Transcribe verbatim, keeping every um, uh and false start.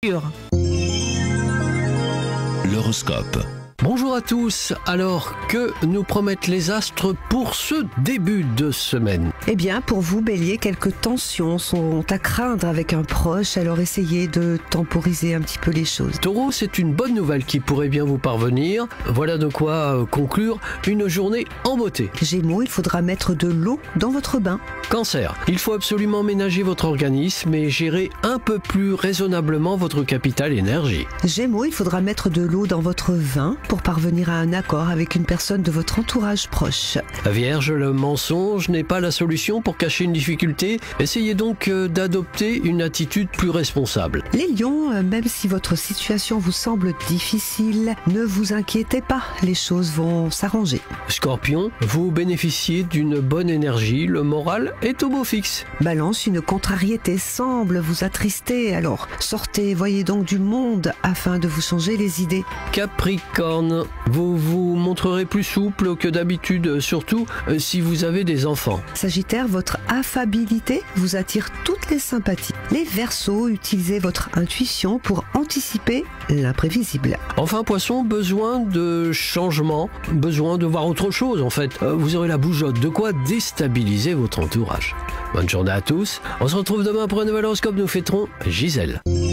L'horoscope. Bonjour à tous, alors que nous promettent les astres pour ce début de semaine? Eh bien, pour vous, Bélier, quelques tensions sont à craindre avec un proche, alors essayez de temporiser un petit peu les choses. Taureau, c'est une bonne nouvelle qui pourrait bien vous parvenir. Voilà de quoi euh, conclure une journée en beauté. Gémeaux, il faudra mettre de l'eau dans votre bain. Cancer, il faut absolument ménager votre organisme et gérer un peu plus raisonnablement votre capital énergie. Gémeaux, il faudra mettre de l'eau dans votre vin pour parvenir à un accord avec une personne de votre entourage proche. Vierge, le mensonge n'est pas la solution pour cacher une difficulté. Essayez donc euh, d'adopter une attitude plus responsable. Les lions, euh, même si votre situation vous semble difficile, ne vous inquiétez pas, les choses vont s'arranger. Scorpion, vous bénéficiez d'une bonne énergie, le moral est au beau fixe. Balance, une contrariété semble vous attrister, alors sortez, voyez donc du monde afin de vous changer les idées. Capricorne, vous vous montrerez plus souple que d'habitude, surtout euh, si vous avez des enfants. Sagittaire, votre affabilité vous attire toutes les sympathies. Les Verseaux, utilisez votre intuition pour anticiper l'imprévisible. Enfin Poisson, besoin de changement, besoin de voir autre chose en fait. Euh, vous aurez la bougeotte, de quoi déstabiliser votre entourage. Bonne journée à tous, on se retrouve demain pour un nouvel horoscope, nous fêterons Gisèle.